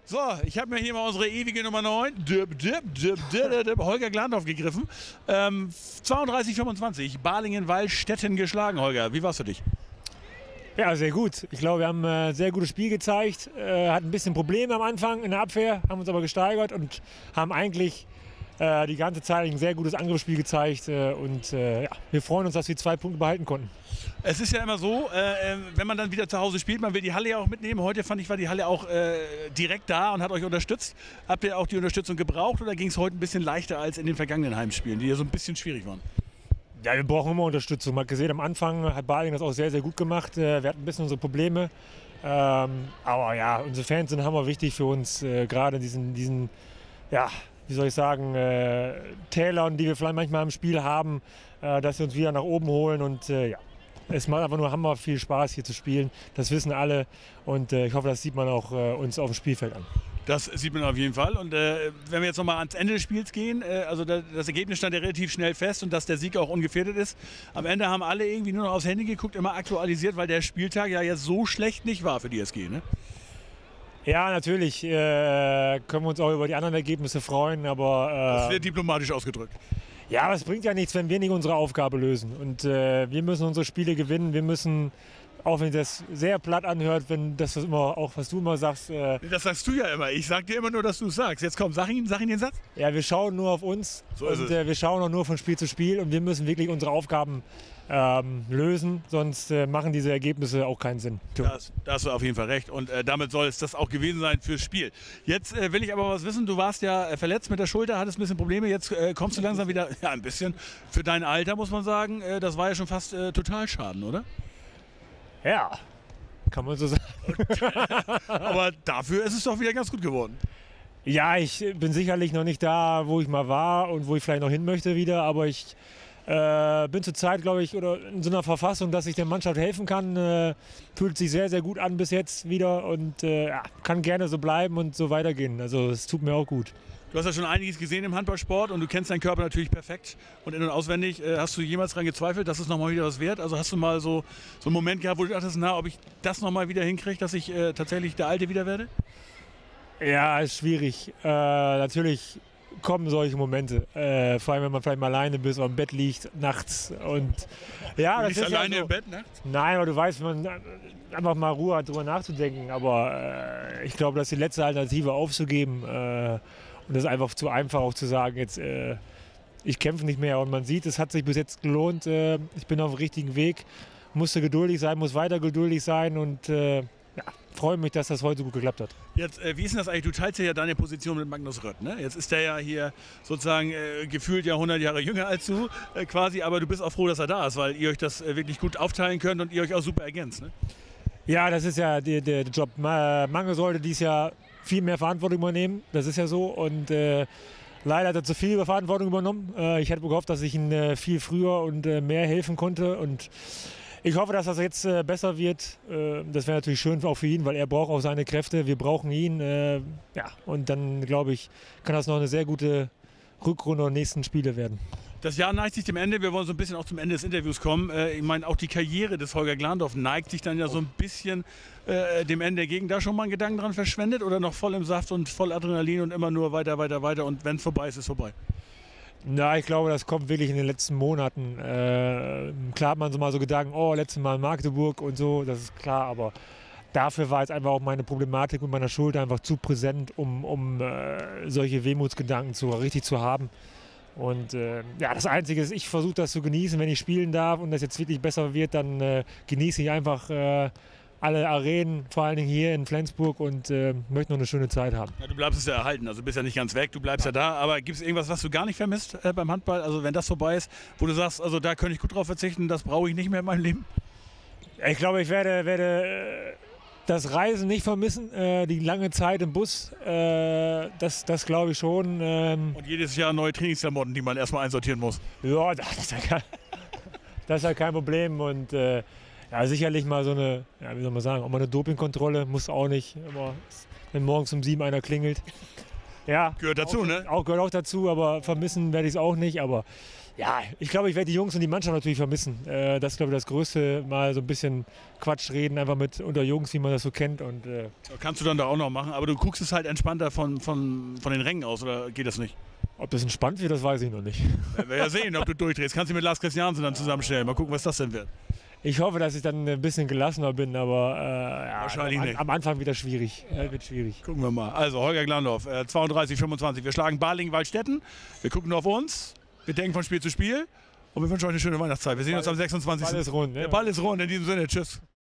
So, ich habe mir hier mal unsere ewige Nummer 9, Holger Glandorf, gegriffen. 32:25, Balingen-Wallstätten geschlagen, Holger. Wie war's für dich? Ja, sehr gut. Ich glaube, wir haben ein sehr gutes Spiel gezeigt. Hatten ein bisschen Probleme am Anfang in der Abwehr, haben uns aber gesteigert und haben eigentlich die ganze Zeit ein sehr gutes Angriffsspiel gezeigt. Ja, wir freuen uns, dass wir 2 Punkte behalten konnten. Es ist ja immer so, wenn man dann wieder zu Hause spielt, man will die Halle ja auch mitnehmen. Heute fand ich, war die Halle auch direkt da und hat euch unterstützt. Habt ihr auch die Unterstützung gebraucht oder ging es heute ein bisschen leichter als in den vergangenen Heimspielen, die ja so ein bisschen schwierig waren? Ja, wir brauchen immer Unterstützung. Man hat gesehen, am Anfang hat Balingen das auch sehr, sehr gut gemacht. Wir hatten ein bisschen unsere Probleme. Aber ja, unsere Fans sind hammerwichtig für uns, gerade in diesen, ja, wie soll ich sagen, Tälern, die wir vielleicht manchmal im Spiel haben, dass sie uns wieder nach oben holen. Und ja, es macht einfach nur hammer viel Spaß, hier zu spielen. Das wissen alle. Und ich hoffe, das sieht man auch uns auf dem Spielfeld an. Das sieht man auf jeden Fall. Und wenn wir jetzt nochmal ans Ende des Spiels gehen, also das Ergebnis stand ja relativ schnell fest und dass der Sieg auch ungefährdet ist. Am Ende haben alle irgendwie nur noch aufs Handy geguckt, immer aktualisiert, weil der Spieltag ja jetzt so schlecht nicht war für die SG, ne? Ja, natürlich können wir uns auch über die anderen Ergebnisse freuen, aber... das wird diplomatisch ausgedrückt. Ja, aber es bringt ja nichts, wenn wir nicht unsere Aufgabe lösen. Und wir müssen unsere Spiele gewinnen, wir müssen... Auch wenn das sehr platt anhört, wenn das immer, auch was du immer sagst. Das sagst du ja immer. Ich sag dir immer nur, dass du es sagst. Jetzt komm, sag ihn den Satz. Ja, wir schauen nur auf uns. So ist und es. Wir schauen auch nur von Spiel zu Spiel und wir müssen wirklich unsere Aufgaben lösen, sonst machen diese Ergebnisse auch keinen Sinn. Da hast du auf jeden Fall recht und damit soll es das auch gewesen sein fürs Spiel. Jetzt will ich aber was wissen, du warst ja verletzt mit der Schulter, hattest ein bisschen Probleme, jetzt kommst du langsam wieder, ja ein bisschen, für dein Alter muss man sagen, das war ja schon fast Totalschaden, oder? Ja, kann man so sagen. Aber dafür ist es doch wieder ganz gut geworden. Ja, ich bin sicherlich noch nicht da, wo ich mal war und wo ich vielleicht noch hin möchte wieder, aber ich bin zurzeit, glaube ich, oder in so einer Verfassung, dass ich der Mannschaft helfen kann. Fühlt sich sehr, sehr gut an bis jetzt wieder und ja, kann gerne so bleiben und so weitergehen. Also es tut mir auch gut. Du hast ja schon einiges gesehen im Handballsport und du kennst deinen Körper natürlich perfekt und in- und auswendig. Hast du jemals daran gezweifelt, dass es nochmal wieder was wert? Also hast du mal so einen Moment gehabt, wo du dachtest, na, ob ich das nochmal wieder hinkriege, dass ich tatsächlich der Alte wieder werde? Ja, ist schwierig. Natürlich kommen solche Momente. Vor allem, wenn man vielleicht mal alleine bist oder im Bett liegt, nachts. Und, ja, Du liegst ist alleine ja so. im Bett nachts? Nein, aber du weißt, wenn man einfach mal Ruhe hat, darüber nachzudenken. Aber ich glaube, das ist die letzte Alternative aufzugeben. Und das ist einfach zu einfach auch zu sagen, jetzt ich kämpfe nicht mehr. Und man sieht, es hat sich bis jetzt gelohnt. Ich bin auf dem richtigen Weg. Musste geduldig sein, muss weiter geduldig sein und ja, freue mich, dass das heute so gut geklappt hat. Jetzt, wie ist denn das eigentlich? Du teilst ja deine Position mit Magnus Rött, ne? Jetzt ist der ja hier sozusagen gefühlt ja 100 Jahre jünger als du quasi, aber du bist auch froh, dass er da ist, weil ihr euch das wirklich gut aufteilen könnt und ihr euch auch super ergänzt, ne? Ja, das ist ja der Job. Mange sollte dies Jahr viel mehr Verantwortung übernehmen, das ist ja so. Und leider hat er zu viel Verantwortung übernommen. Ich hätte gehofft, dass ich ihm viel früher und mehr helfen konnte. Und ich hoffe, dass das jetzt besser wird. Das wäre natürlich schön auch für ihn, weil er braucht auch seine Kräfte. Wir brauchen ihn. Ja, und dann, glaube ich, kann das noch eine sehr gute Rückrunde und nächsten Spiele werden. Das Jahr neigt sich dem Ende. Wir wollen so ein bisschen auch zum Ende des Interviews kommen. Ich meine, auch die Karriere des Holger Glandorf neigt sich dann ja so ein bisschen dem Ende entgegen. Da schon mal einen Gedanken dran verschwendet oder noch voll im Saft und voll Adrenalin und immer nur weiter, weiter, weiter und wenn es vorbei ist, ist es vorbei? Na, ich glaube, das kommt wirklich in den letzten Monaten. Klar hat man so mal so Gedanken, oh, letztes Mal in Magdeburg und so, das ist klar, aber dafür war jetzt einfach auch meine Problematik mit meiner Schulter einfach zu präsent, um solche Wehmutsgedanken richtig zu haben. Und ja, das Einzige ist, ich versuche das zu genießen, wenn ich spielen darf und das jetzt wirklich besser wird, dann genieße ich einfach alle Arenen, vor allen Dingen hier in Flensburg und möchte noch eine schöne Zeit haben. Ja, du bleibst es ja erhalten, also du bist ja nicht ganz weg, du bleibst ja da, aber gibt es irgendwas, was du gar nicht vermisst beim Handball, also wenn das vorbei ist, wo du sagst, also da könnte ich gut drauf verzichten, das brauche ich nicht mehr in meinem Leben? Ich glaube, ich werde das Reisen nicht vermissen, die lange Zeit im Bus, das glaube ich schon. Und jedes Jahr neue Trainingsklamotten, die man erstmal einsortieren muss. Ja, das ist ja kein Problem und ja, sicherlich mal so eine, ja, wie soll man sagen, auch mal eine Dopingkontrolle, muss auch nicht, immer, wenn morgens um 7 einer klingelt. Ja, Gehört dazu, ne? Gehört auch dazu, aber vermissen werde ich es auch nicht. Aber ja, ich glaube, ich werde die Jungs und die Mannschaft natürlich vermissen. Das ist, glaube ich, das Größte. Mal so ein bisschen Quatsch reden, einfach mit unter Jungs, wie man das so kennt. Und, Kannst du dann da auch noch machen, aber du guckst es halt entspannter von den Rängen aus, oder geht das nicht? ob das entspannt wird, das weiß ich noch nicht. Werden wir ja sehen, ob du durchdrehst. Kannst du mit Lars Christiansen dann zusammenstellen. Mal gucken, was das denn wird. Ich hoffe, dass ich dann ein bisschen gelassener bin, aber Wahrscheinlich nicht. Am Anfang wieder schwierig. Wird schwierig. Gucken wir mal. Also Holger Glandorf, 32, 25. Wir schlagen Balingen-Waldstätten. Wir gucken auf uns. Wir denken von Spiel zu Spiel. Und wir wünschen euch eine schöne Weihnachtszeit. Wir sehen uns am 26. Ball ist rund. Der Ball ist rund. In diesem Sinne. Tschüss.